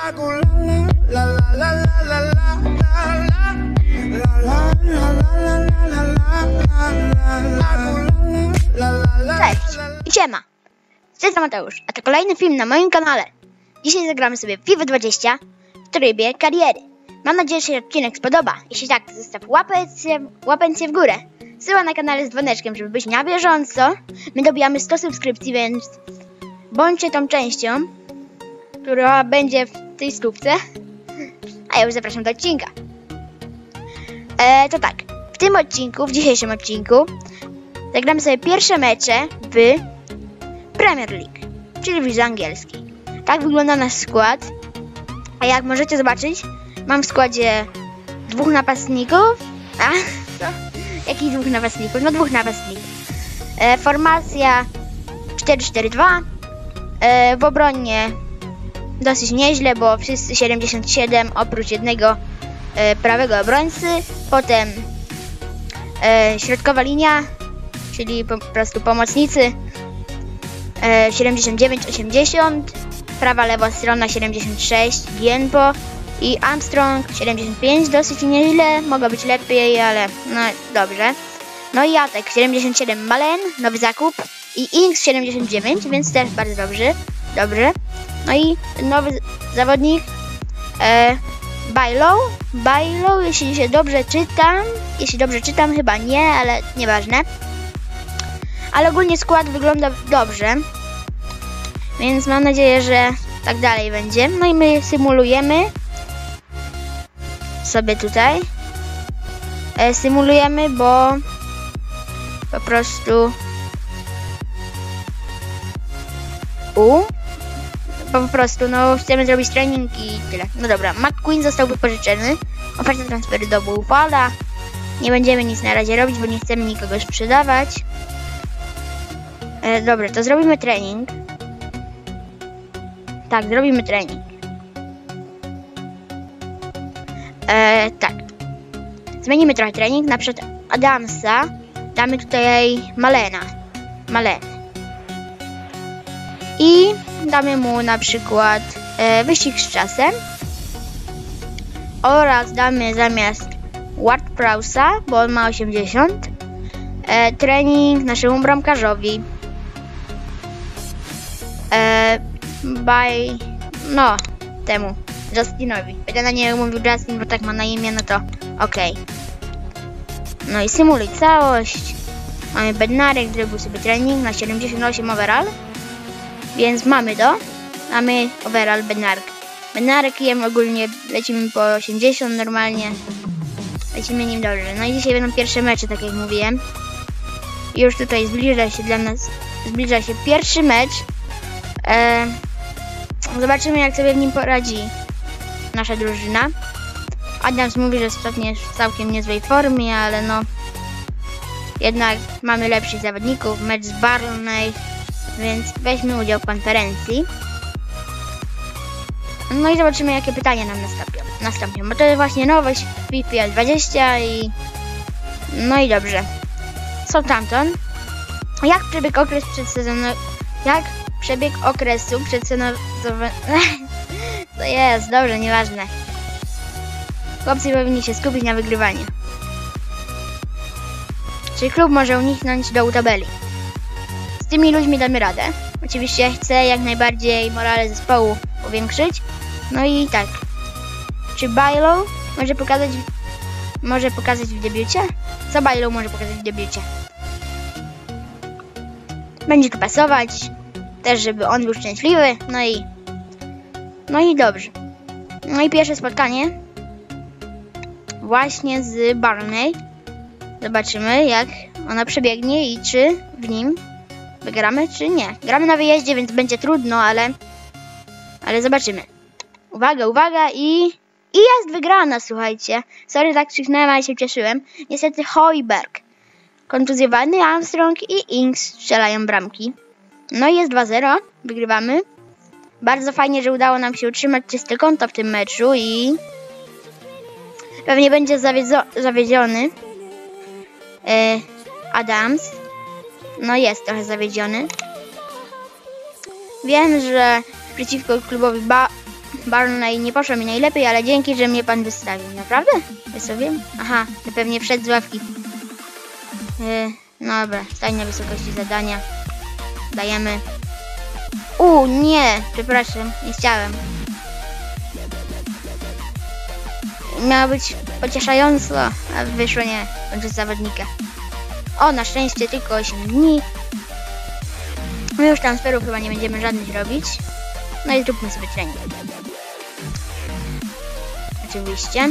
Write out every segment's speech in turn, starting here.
Cześć i siema, cześć, Mateusz, a to kolejny film na moim kanale. Dzisiaj zagramy sobie w FIFA 20 w trybie kariery. Mam nadzieję, że się odcinek spodoba. Jeśli tak, to zostaw łapencję w górę. Syła na kanale z dzwoneczkiem, żeby być na bieżąco. My dobijamy 100 subskrypcji, więc bądźcie tą częścią, która będzie w tej stówce. A ja już zapraszam do odcinka. To tak, w dzisiejszym odcinku zagramy sobie pierwsze mecze w Premier League, czyli w lidze angielskiej. Tak wygląda nasz skład. A jak możecie zobaczyć, mam w składzie dwóch napastników. Jakich dwóch napastników? No dwóch napastników. Formacja 4-4-2. W obronie dosyć nieźle, bo wszyscy 77 oprócz jednego prawego obrońcy. Potem środkowa linia, czyli po prostu pomocnicy 79-80. Prawa, lewa strona 76, Gienpo i Armstrong 75, dosyć nieźle, mogło być lepiej, ale no dobrze. No i Atek 77, Malen, nowy zakup i Ings 79, więc też bardzo dobrze. No i nowy zawodnik Bailo, jeśli dobrze czytam, chyba nie, ale nieważne. Ale ogólnie skład wygląda dobrze. Więc mam nadzieję, że tak dalej będzie. No i my symulujemy sobie tutaj. Symulujemy, bo po prostu no chcemy zrobić trening i tyle. No dobra, McQueen został wypożyczony. Oferta transferu do Buffala. Nie będziemy nic na razie robić, bo nie chcemy nikogo sprzedawać. Dobra, to zrobimy trening. Tak, zrobimy trening. Tak. Zmienimy trochę trening. Na przykład Adamsa damy tutaj Malen. I damy mu na przykład wyścig z czasem. Oraz damy zamiast Ward-Prowse'a, bo on ma 80, trening naszemu bramkarzowi. Temu Justinowi. Będę na nie mówił Justin, bo tak ma na imię, no to okej. No i symuluj całość. Mamy Bednarek, zrobił sobie trening na 78 overall. Więc mamy overall Bednarek jem ogólnie, lecimy po 80 normalnie. Lecimy nim dobrze. No i dzisiaj będą pierwsze mecze, tak jak mówiłem. Już tutaj zbliża się pierwszy mecz. Zobaczymy, jak sobie w nim poradzi nasza drużyna. Adams mówi, że ostatnio jest w całkiem niezłej formie, ale no jednak mamy lepszych zawodników. Mecz z Burnley, więc weźmy udział w konferencji. No i zobaczymy, jakie pytania nam nastąpią. Bo to jest właśnie nowość w FIFA 20 i no i dobrze. Southampton. Jak przebiegł okres przedsezonowy... To jest, dobrze, nieważne. Chłopcy powinni się skupić na wygrywaniu. Czy klub może uniknąć dołu tabeli? Z tymi ludźmi damy radę. Oczywiście chcę jak najbardziej morale zespołu powiększyć. No i tak. Czy Bailo może pokazać w debiucie? Co Bailo może pokazać w debiucie? Będzie tu pasować. Też, żeby on był szczęśliwy. No i dobrze. No i pierwsze spotkanie właśnie z Burnley. Zobaczymy, jak ona przebiegnie i czy w nim wygramy, czy nie. Gramy na wyjeździe, więc będzie trudno, ale zobaczymy. Uwaga i jest wygrana, słuchajcie. Sorry, tak krzyknąłem, ale się cieszyłem. Niestety Højbjerg kontuzjowany, Armstrong i Ings strzelają bramki. No i jest 2-0, wygrywamy. Bardzo fajnie, że udało nam się utrzymać czyste konto w tym meczu i pewnie będzie zawiedziony Adams. No jest trochę zawiedziony. Wiem, że przeciwko klubowi Barney nie poszło mi najlepiej, ale dzięki, że mnie pan wystawił. Naprawdę? Wystawiłem? Aha, to pewnie wszedł z ławki. No dobra, stań na wysokości zadania. Dajemy. Nie, przepraszam, nie chciałem. Miało być pocieszająco, a wyszło nie. Kończę zawodnika. Na szczęście tylko 8 dni. My już transferów chyba nie będziemy żadnych robić. No i zróbmy sobie trening. Oczywiście.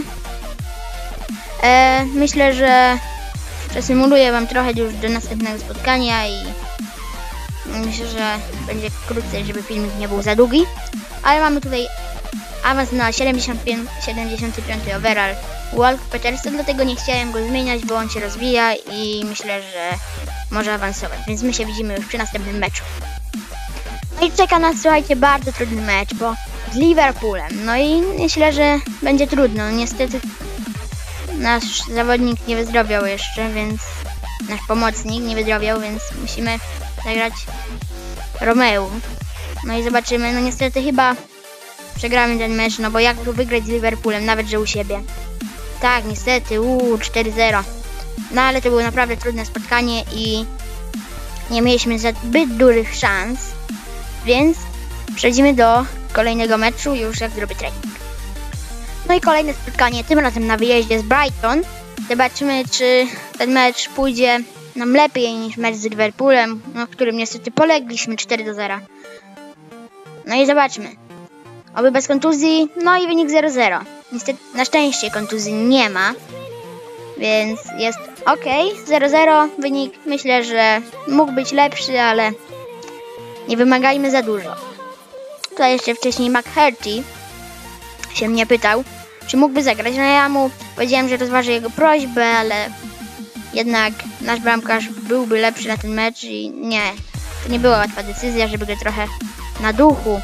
Myślę, że przesymuluję wam trochę już do następnego spotkania i myślę, że będzie krócej, żeby filmik nie był za długi. Ale mamy tutaj awans na 75 overall Walk Petersa, dlatego nie chciałem go zmieniać, bo on się rozwija i myślę, że może awansować. Więc my się widzimy już przy następnym meczu. No i czeka nas, słuchajcie, bardzo trudny mecz, bo z Liverpoolem. No i myślę, że będzie trudno. Niestety nasz zawodnik nie wyzdrowiał jeszcze, więc nasz pomocnik nie wyzdrowiał, więc musimy zagrać Romeu. No i zobaczymy. No niestety chyba przegramy ten mecz, no bo jak tu wygrać z Liverpoolem, nawet że u siebie. Tak, niestety, 4-0. No ale to było naprawdę trudne spotkanie i nie mieliśmy zbyt dużych szans, więc przechodzimy do kolejnego meczu, już jak zrobię trening. No i kolejne spotkanie, tym razem na wyjeździe z Brighton. Zobaczymy, czy ten mecz pójdzie nam lepiej niż mecz z Liverpoolem, no, w którym niestety polegliśmy 4-0. No i zobaczmy. Oby bez kontuzji, no i wynik 0-0. Niestety, na szczęście kontuzji nie ma, więc jest ok. 0-0 wynik, myślę, że mógł być lepszy, ale nie wymagajmy za dużo. Tutaj jeszcze wcześniej McHarty się mnie pytał, czy mógłby zagrać. No ja mu powiedziałem, że rozważę jego prośbę, ale jednak nasz bramkarz byłby lepszy na ten mecz i nie, to nie była łatwa decyzja, żeby go trochę na duchu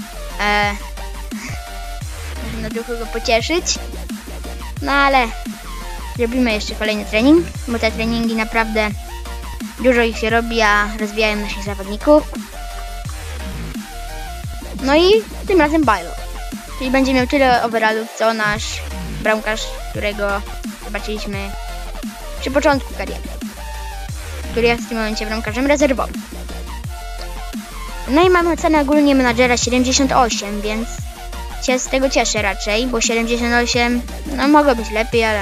go pocieszyć. No ale zrobimy jeszcze kolejny trening, bo te treningi naprawdę dużo ich się robi, a rozwijają naszych zawodników. No i tym razem Bailo. Czyli będzie miał tyle overallów, co nasz bramkarz, którego zobaczyliśmy przy początku kariery. Który jest w tym momencie bramkarzem rezerwowym. No i mamy ocenę ogólnie menadżera 78, więc się z tego cieszę raczej, bo 78, no mogło być lepiej, ale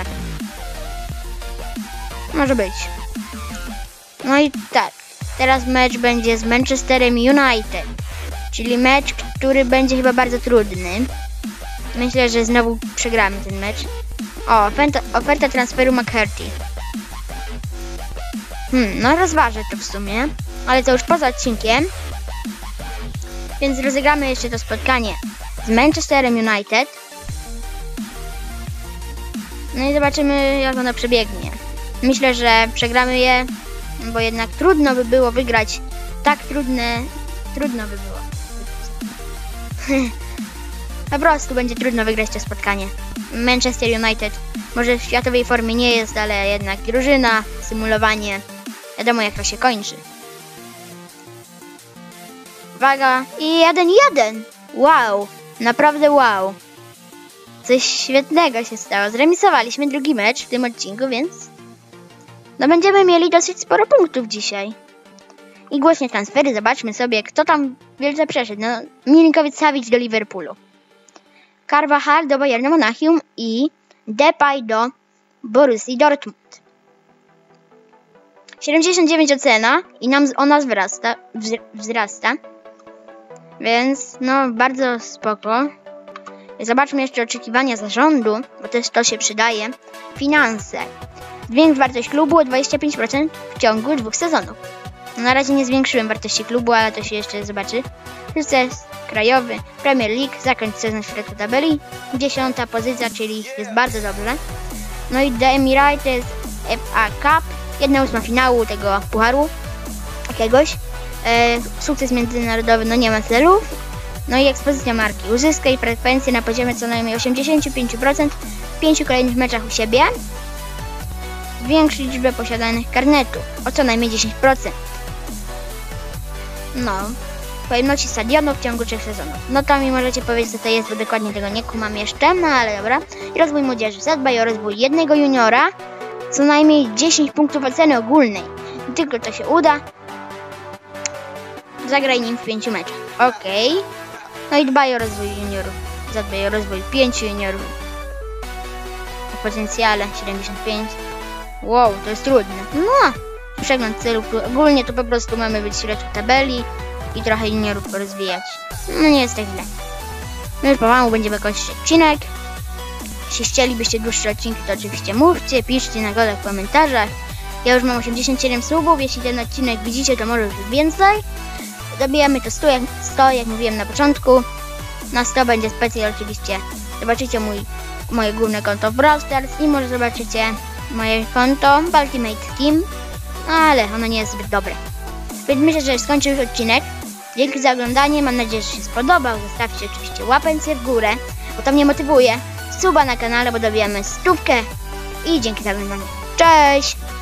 może być. No i tak, teraz mecz będzie z Manchesterem United, czyli mecz, który będzie chyba bardzo trudny. Myślę, że znowu przegramy ten mecz. Oferta transferu McHarty. No rozważę to w sumie, ale to już poza odcinkiem. Więc rozegramy jeszcze to spotkanie z Manchesterem United. No i zobaczymy, jak ono przebiegnie. Myślę, że przegramy je, bo jednak trudno by było wygrać. Tak trudno by było. Po prostu będzie trudno wygrać to spotkanie. Manchester United może w światowej formie nie jest, ale jednak drużyna, symulowanie, wiadomo jak to się kończy. Uwaga, i 1-1. Wow, naprawdę wow. Coś świetnego się stało. Zremisowaliśmy drugi mecz w tym odcinku, więc no będziemy mieli dosyć sporo punktów dzisiaj. I głośnie transfery, zobaczmy sobie, kto tam wielce przeszedł. No, Milinkovic-Savic do Liverpoolu, Carvajal do Bayernu Monachium i Depay do Borussii Dortmund. 79 ocena i ona wzrasta. Więc no bardzo spoko. Zobaczmy jeszcze oczekiwania zarządu, bo też to się przydaje. Finanse. Zwiększ wartość klubu o 25% w ciągu 2 sezonów. No, na razie nie zwiększyłem wartości klubu, ale to się jeszcze zobaczy. Sukces krajowy, Premier League, zakończ sezon w środku tabeli. 10. pozycja, czyli jest bardzo dobrze. No i The Emirates FA Cup, 1/8 finału tego pucharu jakiegoś. Sukces międzynarodowy, no nie ma celów. No i ekspozycja marki. Uzyskaj frekwencję na poziomie co najmniej 85% w 5 kolejnych meczach u siebie. Zwiększ liczbę posiadanych karnetów o co najmniej 10%. No, pojemności stadionu w ciągu 3 sezonów. No to mi możecie powiedzieć, co to jest, bo dokładnie tego nie kumam jeszcze, no ale dobra. I rozwój młodzieży. Zadbaj o rozwój jednego juniora, co najmniej 10 punktów oceny ogólnej. I tylko to się uda, zagraj nim w 5 meczach. Okej. No i dbaj o rozwój juniorów. Zadbaj o rozwój 5 juniorów. O potencjale 75. Wow, to jest trudne. No, przegląd celów. Ogólnie to po prostu mamy być w środku tabeli i trochę juniorów porozwijać. No nie jest tak źle. My już pomału będziemy kończyć odcinek. Jeśli chcielibyście dłuższe odcinki, to oczywiście mówcie, piszcie na dole w komentarzach. Ja już mam 87 subów, jeśli ten odcinek widzicie, to może już więcej. Dobijamy to 100, jak mówiłem na początku. Na 100 będzie specjal oczywiście. Zobaczycie moje główne konto w Brawl Stars i może zobaczycie moje konto w Ultimate Team. Ale ono nie jest zbyt dobre. Więc myślę, że skończę już odcinek. Dzięki za oglądanie, mam nadzieję, że się spodobał. Zostawcie oczywiście łapencję w górę, bo to mnie motywuje. Suba na kanale, bo dobijamy 100. I dzięki za oglądanie. Cześć!